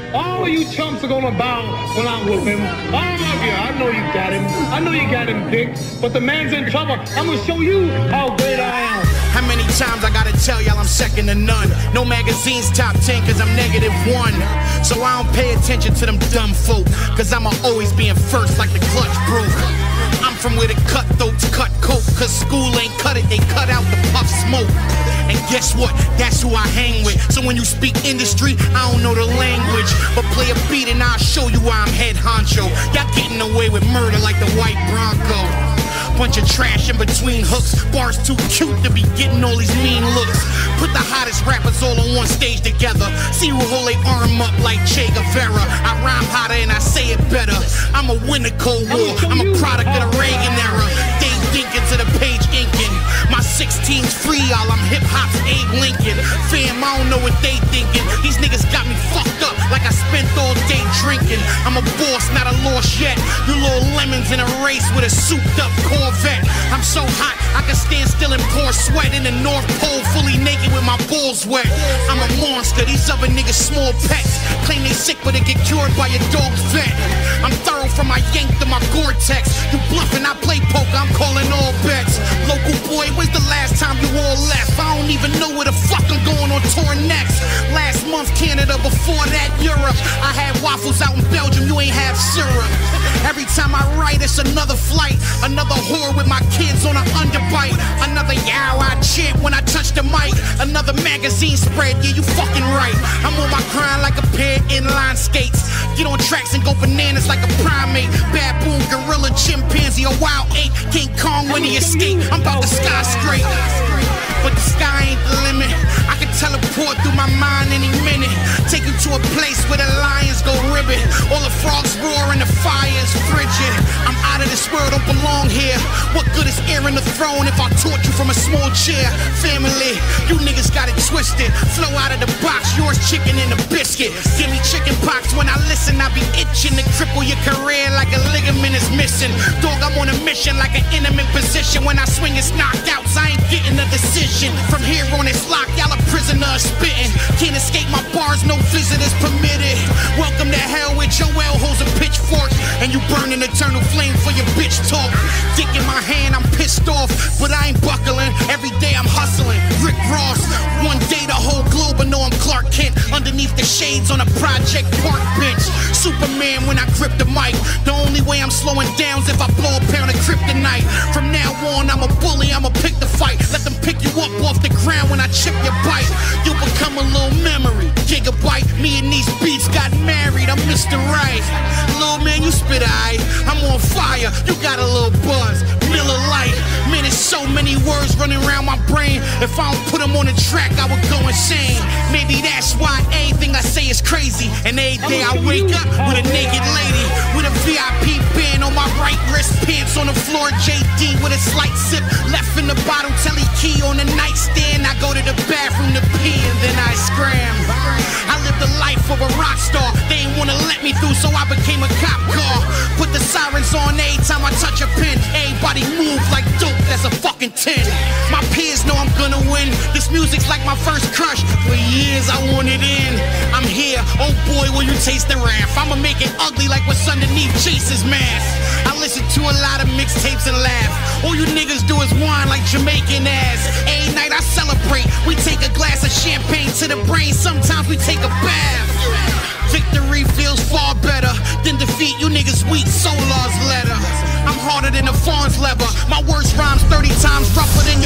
All of you chumps are gonna bow when I'm with him. All of you. I know you got him. I know you got him picked. But the man's in trouble. I'm gonna show you how great I am. How many times I gotta tell y'all I'm second to none? No magazine's top 10 cause I'm -1. So I don't pay attention to them dumb folk, cause I'ma always be in first like the clutch broke. I'm from where the cutthroats cut coke, cause school ain't cut it, they cut out the puff smoke. And guess what? That's who I hang with. So when you speak industry, I don't know the language, but play a beat and I'll show you why I'm head honcho. Y'all getting away with murder like the white Bronco. Bunch of trash in between hooks. Bars too cute to be getting all these mean looks. Put the hottest rappers all on one stage together. See who hold their arm up like Che Guevara. I rhyme hotter and I say it better. I'm a winner Cold War. I'm a product of the Reagan era. Dave Dinkins to the page inking. My 16's free, y'all. I'm hip-hop's Abe Lincoln. Fam, I don't know what they thinking. These niggas got me fucked up like I spent all day drinking. I'm a boss, not a lost yet. You little lemons in a race with a souped-up Corvette. I'm so hot, I can stand still and pour sweat in the North Pole, fully naked with my balls wet. I'm a monster, these other niggas small pets. Claim they sick but they get cured by your dog's vet. I'm thorough from my yank to my Gore-Tex. You bluffing, I play poker, I'm calling all bets. Local boy, when's the last time you all left? I don't even know where the fuck I'm going on tour next. Last month Canada, before that Europe. I had waffles out in Belgium, you ain't have syrup. Every time I write, it's another flight. Another whore with my kids on an underbite. Another yow I chant when I touch the mic. Another magazine spread, yeah, you fucking right. I'm on my grind like a pair of inline skates. Get on tracks and go bananas like a primate. Baboon, gorilla, chimpanzee, a wild ape. King Kong when he escape. I'm about to sky straight. But the sky ain't the limit. I can teleport through my mind any minute. Take you to a place where the lions go ribbit. All the frogs roar and the fire is frigid. I'm out of this world, don't belong here. What good is air in the throne if I taught you from a small chair? Family, you niggas got it twisted. Flow out of the box, yours chicken and a biscuit. Give me chicken pox when I listen, I be itching to cripple your career like a ligament is missing. Dog, I'm on a mission like an intimate position. When I swing, it's knockouts, I ain't getting a decision. From here on, it's locked, y'all a prisoner spitting. Can't escape my bars, no visitors permitted. Welcome to hell with Joel holds a pitchfork, and you burn an eternal flame for your bitch talk. Dick in my hand, I'm pissed off, but I ain't buckling. Every day I'm hustling. Rick Ross, one day the whole globe will know I'm Clark Kent. Underneath the shades on a Project Park bench. Superman when I grip the mic. The only way I'm slowing down is if I blow a pound of kryptonite. From now on, I'm a bully, I'ma pick the fight. Let them pick you up off the ground when I chip your bite. You'll become a little memory. Gigabyte, me and these beats got married. I'm Mr. Right. Little man, you spit aight. I'm on fire, you got a little buzz. Miller Lite, man, there's so many words running around my brain. If I don't put them on the track, I would go insane. Maybe that's why anything I say is crazy. And every day I wake up with a naked lady, with a VIP band on my right wrist, pants on the floor, JD with a slight sip left in the bottle, telly key on the nightstand. I go to the bathroom to pee and then I scram. I live the life of a rock star. They ain't wanna let me through, so I became a cop car. Put the sirens on every time I touch a pen. Everybody move like dope, that's a fucking 10. My peers know I'm gonna win. This music's like my first crush. For years I wanted in. I'm here, oh boy, will you taste the wrath? I'ma make it ugly like what's underneath Chase's mask. I listen to a lot of mixtapes and laugh. All you niggas do is whine like Jamaican ass. Every night I celebrate. We take a glass of champagne to the brain. Sometimes we take a bath. Victory feels far better than defeat. You niggas weak, Solar's letter. I'm harder than a fawn's leather. My words rhymes 30 times rougher than